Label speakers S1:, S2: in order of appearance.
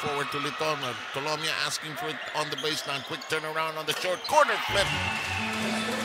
S1: forward to Litoma. Tolomia asking for it on the baseline. Quick turnaround on the short corner flip.